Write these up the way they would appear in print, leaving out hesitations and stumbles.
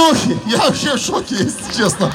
шоке, я вообще в шоке, если честно.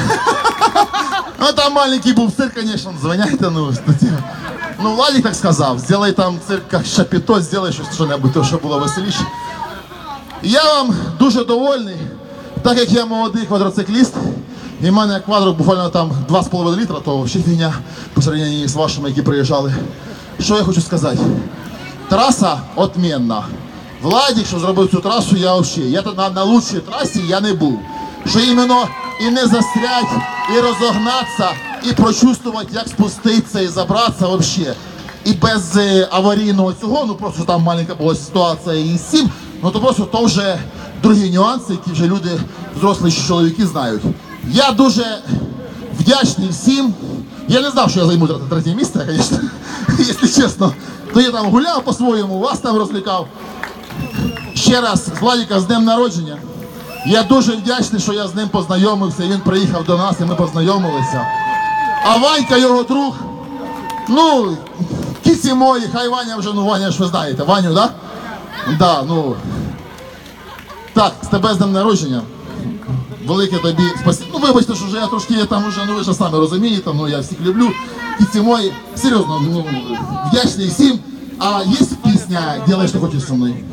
Ну там маленький был цирк, конечно, звоняйте, ну Владик так сказав, сделай там цирк як Шапіто, сделай щось-небудь, то що було веселіше. Я вам дуже довольний, так як я молодий квадроцикліст, і в мене квадро буквально там 2,5 літра, то ще фігня по сравнению з вашими, які приїжджали. Що я хочу сказати? Траса отменна. Владик, що зробив цю трасу, я взагалі, я на лучшій трасі я не був. Що іменно і не застрять, і розогнатися, і прочувствувати, як спуститися і забратися взагалі. І без аварійного цього, ну просто там маленька була ситуація і з цим, ну то просто то вже другі нюанси, які вже люди, взрослі чоловіки знають. Я дуже вдячний всім. Я не знав, що я займу третє місце, звісно, якщо чесно. То я там гуляв по-своєму, вас там розлікав. Ще раз, з Владика, з днем народження. Я дуже вдячний, що я з ним познайомився, він приїхав до нас і ми познайомилися. А Ванька, його друг, ну, кіці мої, хай Ваня вже, ну Ваня ж ви знаєте, Ваню, да? Да, ну. Так, з тебе з днем народження. Велике тобі спасибо. Ну вибачте, що вже я трошки є там уже, ну ви ж самі розумієте, ну я всіх люблю. Кіці мої, серйозно, ну, вдячний всім. А є пісня «Делай, що хочеш зі мною»?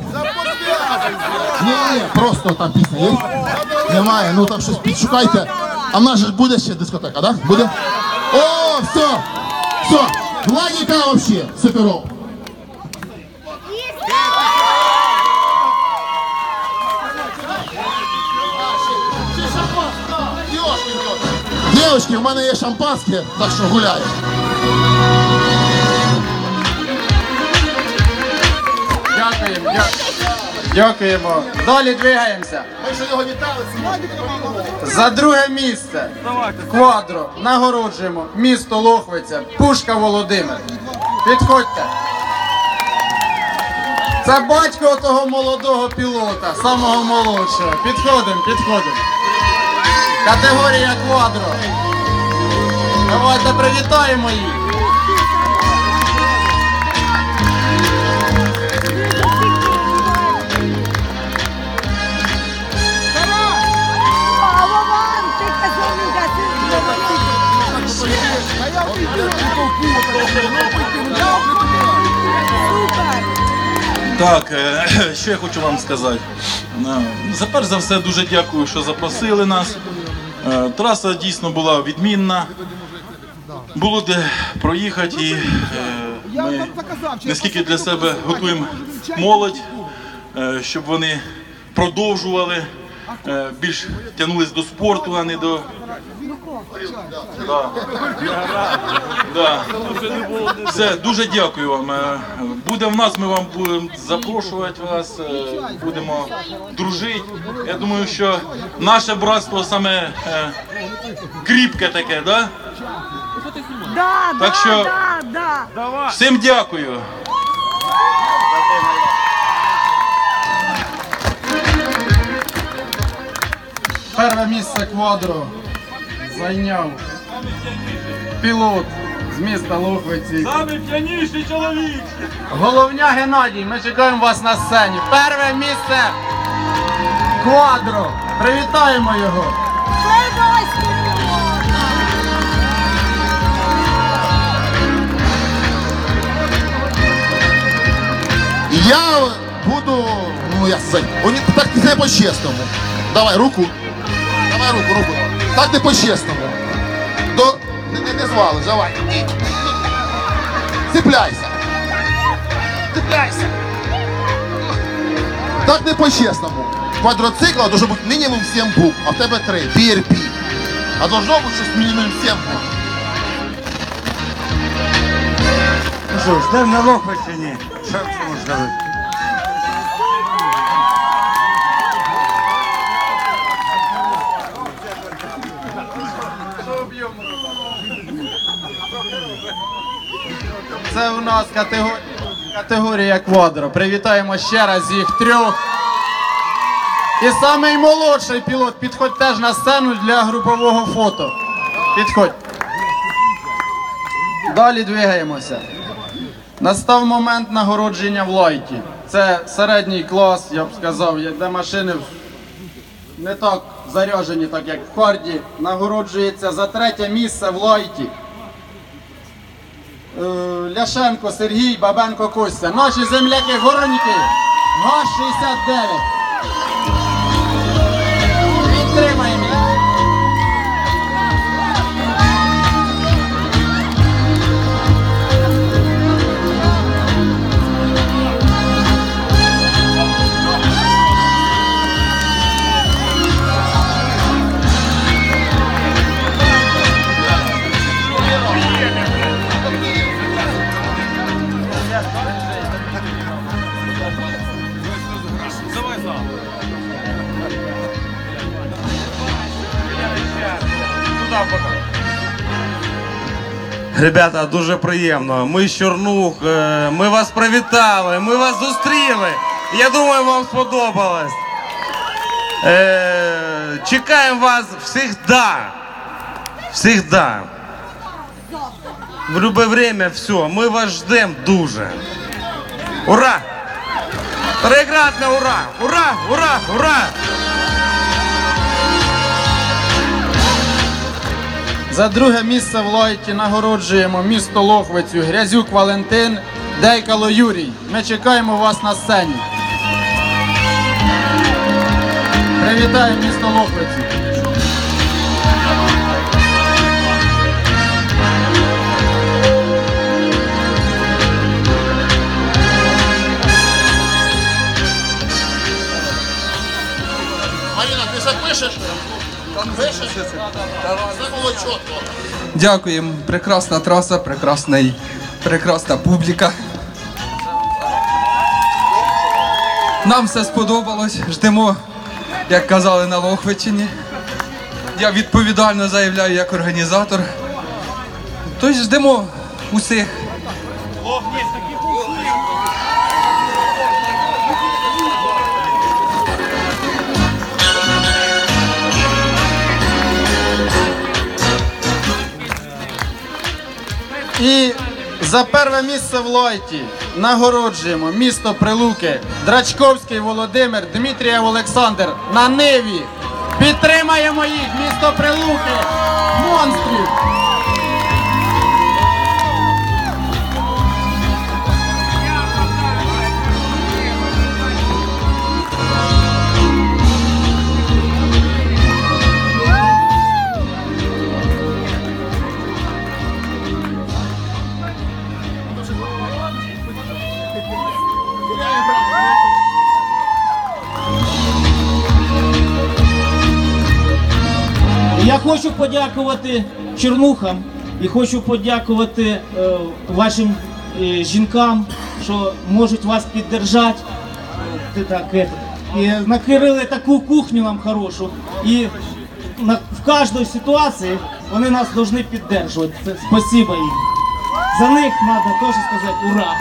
Ні, просто там пісня є? Немає, ну там щось підшукайте. А в нас же буде ще дискотека, да? Буде? О, все, все, Владика вообще, суперов. Девочки, в мене є шампанське, так що гуляємо. Дякуємо. Далі двигаємося. Ми ще його вітали. За друге місце квадро нагороджуємо місто Лохвиця, Пушка Володимир. Підходьте. Це батько того молодого пілота, самого молодшого. Підходимо. Категорія квадро. Давайте привітаємо їх. Так, що я хочу вам сказати. Перш за все, дуже дякую, що запросили нас. Траса дійсно була відмінна. Було де проїхати і ми наскільки для себе готуємо молодь, щоб вони продовжували, більш тягнулись до спорту, а не до... Все, дуже дякую вам. Буде в нас, ми вам будемо запрошувати вас, будемо дружити. Я думаю, що наше братство саме кріпке таке, да? Так що всім дякую. Перше місце квадро зайняв пілот з міста Лохвиці. Самий п'яніший чоловік! Головня Геннадій, ми чекаємо вас на сцені. Перше місце квадро. Привітаємо його. Я буду, ну я сказать, так не по-чесному. Давай руку. Руку. Так не по-чесному. Не звалиш, давай. Цепляйся. Так не по-чесному. Квадроцикла должно бути мінімум 7 букв, а в тебе 3. PRP. А должно бути щось мінімум 7 букв. Ну що, ждемо на Лохвичині. Що можна робити? Це у нас категорія квадро. Привітаємо ще раз їх трьох. І самий молодший пілот, підходь теж на сцену для групового фото. Підходь. Далі двигаємося. Настав момент нагородження в лайті. Це середній клас, я б сказав, де машини не так заряжені, так як в Харді, нагороджується за 3 місце в лайті. Ляшенко Сергій, Бабенко Костя. Наші земляки Вороники, ГАЗ-69. Підтримаємо їх. Ребята, дуже приємно. Ми з Чорнух, ми вас привітали, ми вас зустріли. Я думаю, вам сподобалось. Чекаємо вас всегда. Всегда. В любое время все. Ми вас ждемо дуже. Ура! Троекратне ура! Ура! Ура! Ура! За 2 місце в лайті нагороджуємо місто Лохвицю, Грязюк Валентин, Дейкало Юрій. Ми чекаємо вас на сцені. Привітаємо місто Лохвицю. Марина, ти запишеш? Пишеш? Це було чітко. Дякуємо. Прекрасна траса, прекрасна публіка. Нам все сподобалось. Ждемо, як казали на Лохвичині. Я відповідально заявляю як організатор. Тож ждемо усіх. І за 1 місце в лайті нагороджуємо місто Прилуки, Драчковський Володимир, Дмитрієв Олександр на Ниві. Підтримаємо їх, місто Прилуки, монстрів! Я хочу подякувати Чорнухам і хочу подякувати вашим жінкам, що можуть вас підтримати. І накрили таку кухню нам хорошу. І в кожній ситуації вони нас повинні підтримувати. Спасибо їм. За них треба теж сказати ура!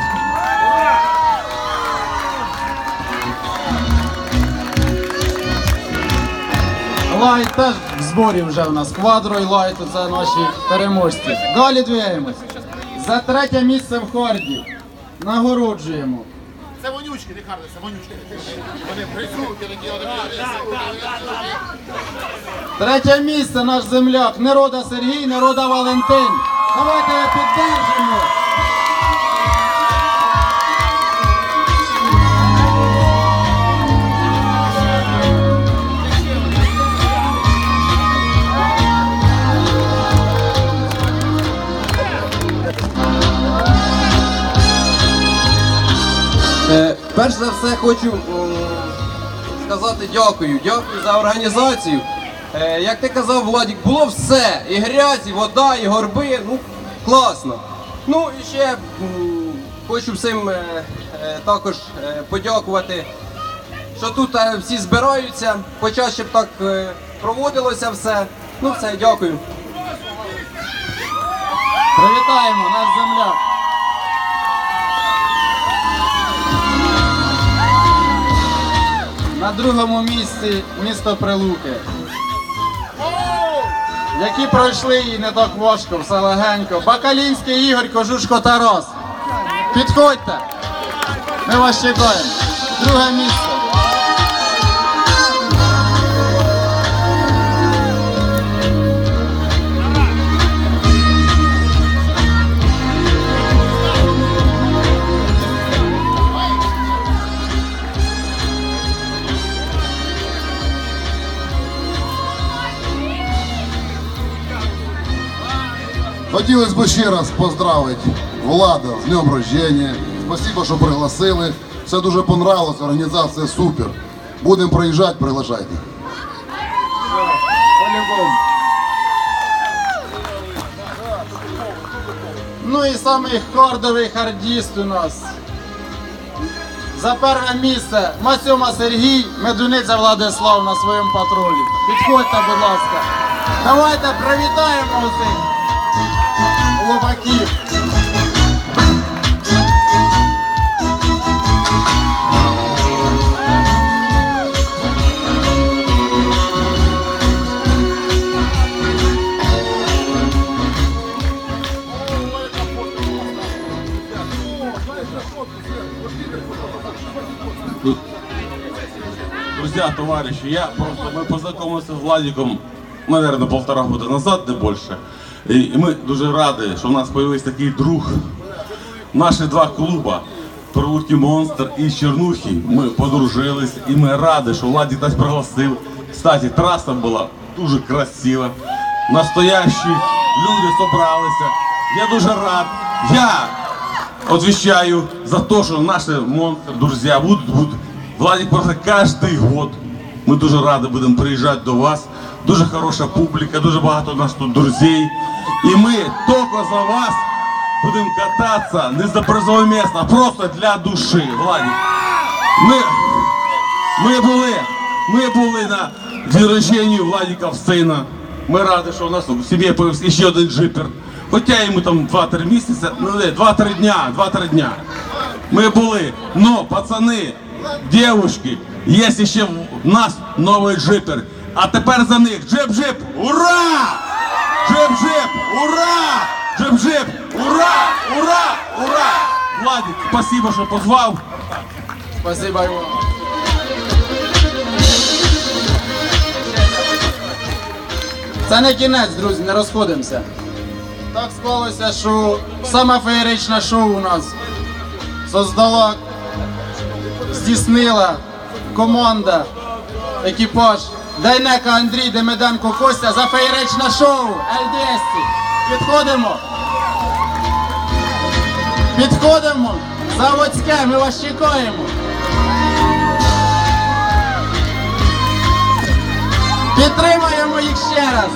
Лайт теж в зборі вже у нас. Квадро і лайт – це наші переможці. Далі двигаємось. За 3 місце в Харді нагороджуємо. Це вонючки, Рікардо, це вонючки. Вони присутні такі. 3 місце наш земляк. Нерода Сергій, Нерода Валентин. Давайте підтримуємо. Перш за все хочу сказати дякую. Дякую за організацію. Як ти казав, Владик, було все. І грязь, і вода, і горби. Ну, класно. Ну і ще хочу всім також подякувати, що тут всі збираються. Почаще б так проводилося все. Ну все, дякую. Привітаємо, наш земляк. На 2-му місці місто Прилуки. Які пройшли і не так важко, все легенько. Бакалінський Ігор, Кожушко Тарас. Підходьте. Ми вас чекаємо. 2 місце. Хотілося б ще раз поздравити Влада з днем рождения. Спасибо, що пригласили. Все дуже понравилось, організація супер. Будемо приїжджати, приглашайте. По-любому. Ну і самий хардовий хардіст у нас. За перше місце Масюма Сергій, Медуниця Владислав на своєму патрулі. Підходьте, будь ласка. Давайте привітаємо усіх хлопаків. Друзья, товарищи, мы познакомилися з Владиком, наверное, 1,5 года назад, не більше. І ми дуже раді, що в нас з'явився такий друг. Наші два клуба, Прилуки Монстр і Чернухи, ми подружились, і ми раді, що Владик нас пригласив. Кстати, траса була дуже красива. Настоящі люди зібралися. Я дуже рад. Я отвечаю за те, що наші монстри, друзі, будуть. Владик просто кожен год. Ми дуже раді будемо приїжджати до вас. Дуже хороша публіка, дуже багато у нас тут друзей. І ми тільки за вас будемо кататися не за призове місце, а просто для душі. Владик, ми були на день рождения Владика сина. Ми раді, що у нас в сім'ї з'явився ще один джипер. Хоча йому там 2-3 місяці, 2-3 дня. Ми були, но, пацани, девушки, є ще в нас новий джипер. А тепер за них джип-джип, ура! Джип-джип, ура! Джип-джип, ура! Ура! Ура! Владик, спасибо, що позвав. Спасибо вам. Це не кінець, друзі, не розходимося. Так склалося, що саме феєричне шоу у нас создала, здійснила команда, екіпаж Дейнека Андрій, Демиденко Костя за феєричне шоу L200. Підходимо. Підходимо. Заводське, ми вас чекаємо. Підтримаємо їх ще раз.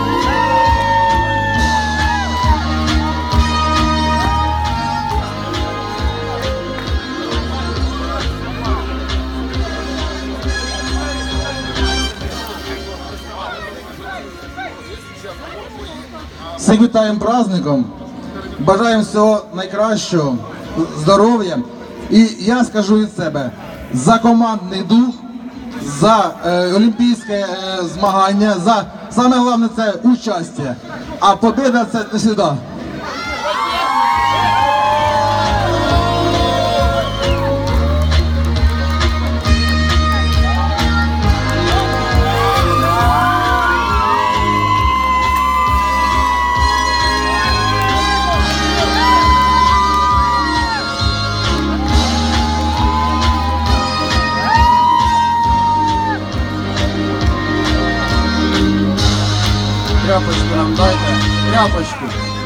Всіх вітаємо праздником, бажаємо всього найкращого, здоров'я. І я скажу від себе, за командний дух, за олімпійське змагання, за саме головне це участь, а победа це не сюди. Тряпочку нам дайте, тряпочку.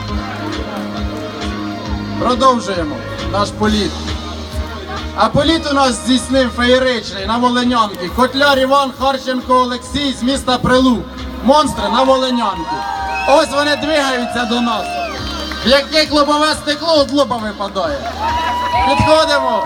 Продовжуємо наш політ. А політ у нас здійснив феєричний на Волинянки. Котляр Іван, Харченко Олексій з міста Прилук. Монстри на Волинянки. Ось вони двигаються до нас. Яке клубове стекло від лоба випадає. Підходимо.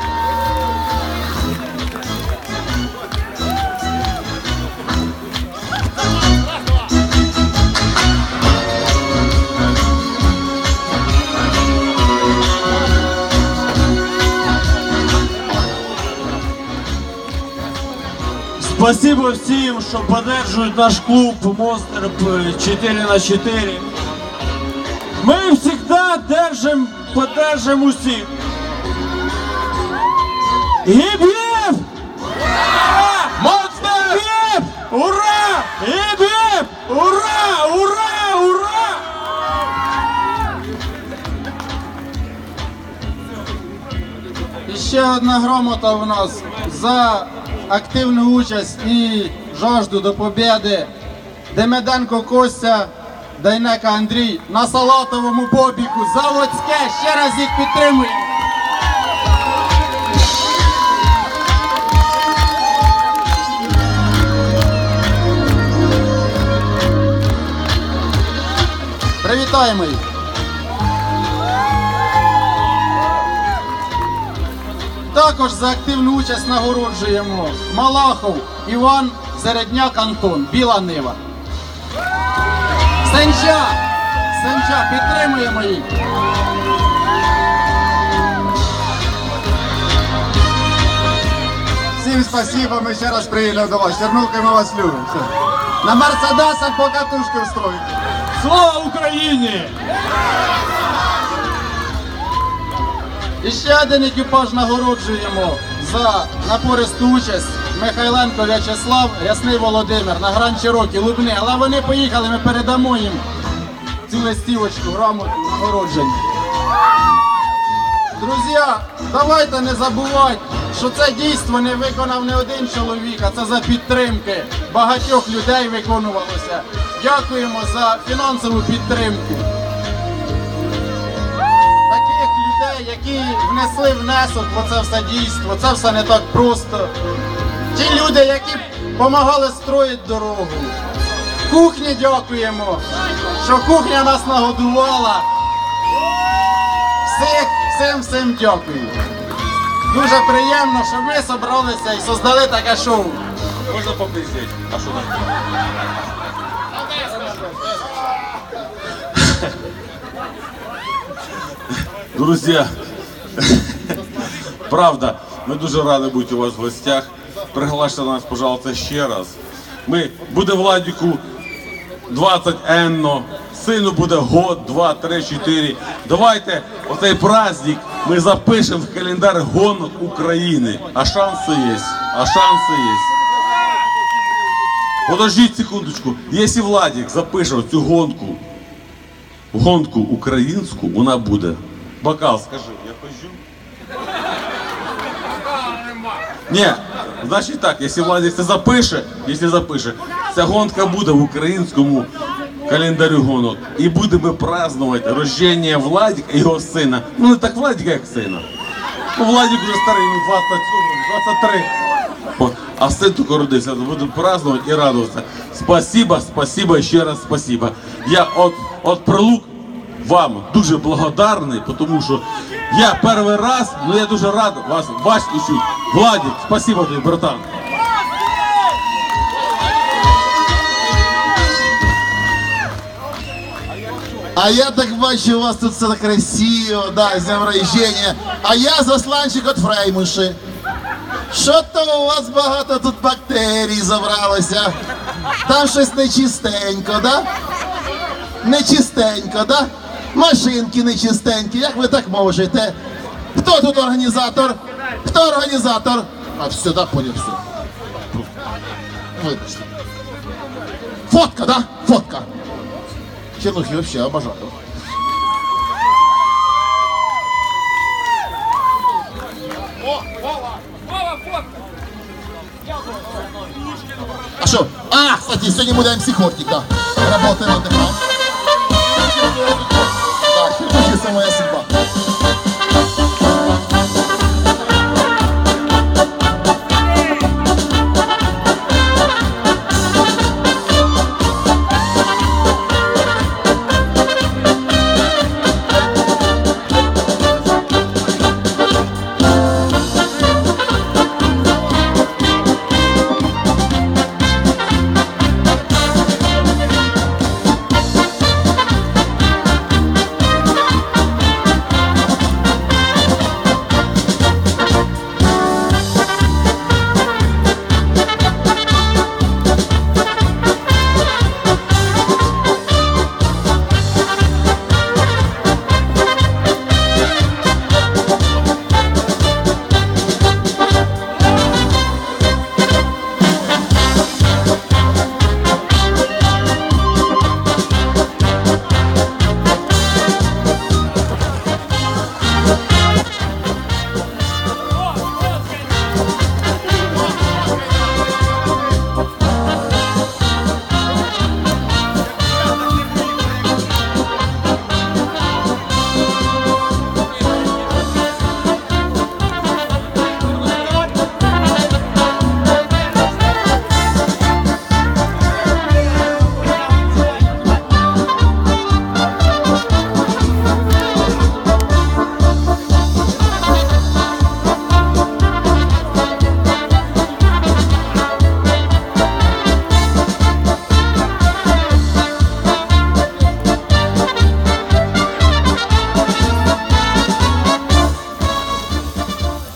Спасибо всім, що підтримують наш клуб Монстр 4х4. Ми завжди підтримуємо усіх. Гіп-гіп! Монстр! Гіп! Ура! Гіп-гіп! Ура! Ура! Ура! І ще одна грамота у нас за активну участь і жажду до побєди. Демиденко Костя, Дейнека Андрій на салатовому бобіку. Заводське, ще раз їх підтримуємо. Привітаємо їх. Також за активну участь нагороджуємо Малахов Іван, Середняк Антон, Біла Нива. Сенча, підтримуємо їх. Всім спасибо, ми ще раз приїдемо до вас. Чернухи, ми вас любимо. Все. На Мерседесах по катушки устроїти. Слава Україні! І ще один екіпаж нагороджуємо за напористу участь. Михайленко В'ячеслав, Рясний Володимир, на Гран Чирокі, Лубни. Але вони поїхали, ми передамо їм цю листівочку, грамоту нагородження. Друзі, давайте не забувати, що це дійство не виконав не один чоловік, а це за підтримки багатьох людей виконувалося. Дякуємо за фінансову підтримку таких людей, які внесли внесок в це все дійство. Це все не так просто. Ті люди, які допомагали строїти дорогу. Кухні дякуємо, що кухня нас нагодувала. Всім дякую. Дуже приємно, що ми зібралися і создали таке шоу. Можна пописати? А що там? Друзі, правда, ми дуже раді бути у вас в гостях. Приглашайте нас, пожалуйста, ще раз. Ми буде Владику 20 енно, сину буде год, 2, 3, 4. Давайте оцей праздник ми запишемо в календар гонок України. А шанси є, Подождіть секундочку. Якщо Владик запише цю гонку українську, вона буде. Бокал, скажи, я хожу? Ні, значить так, якщо Владик це запише, ця гонка буде в українському календарю гонок. І будемо празднувати рождення Владика і його сина. Ну не так Владика, як сина. Ну Владик вже старий, йому 23. А син тільки родився, будемо празднувати і радуватися. Спасибо, ще раз спасибо. Я от Прилук вам дуже благодарний, тому що я перший раз, але я дуже рад вас бачити і чути. Владик, спасибо тобі, братан. А я так бачу, у вас тут все так красиво, да, з днем рождения. А я засланчик від Фреймуші. Що-то у вас багато тут бактерій забралося. Там щось нечистенько, да? Нечистенько, да? Машинки нечистенькі, як ви так можете? Хто тут організатор? Хто організатор? А, все, да, понял, все. Вибачте. Фотка, да? Фотка. Чернухи вообще обожаю. А что? А, кстати, сегодня будет МС Хортика. Работаем, отдыхаем. Да, Чернухи — самая судьба.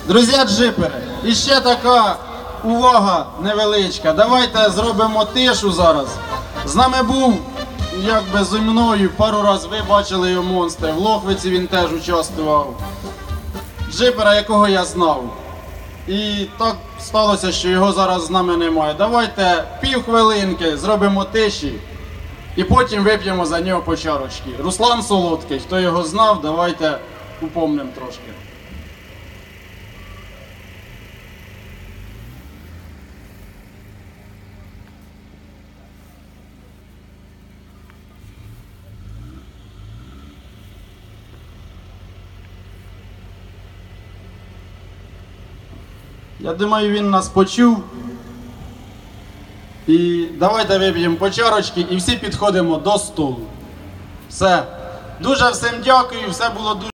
Друзі джипери, і ще така увага невеличка. Давайте зробимо тишу зараз. З нами був, якби зі мною, пару разів ви бачили його монстр. В Лохвиці він теж участвував. Джипера, якого я знав. І так сталося, що його зараз з нами немає. Давайте півхвилинки зробимо тиші і потім вип'ємо за нього по чарочці. Руслан Солодкий, хто його знав, давайте упомнимо трошки. Я думаю, він нас почув. І давайте вип'ємо по чарочці і всі підходимо до столу. Все. Дуже всім дякую, все було дуже...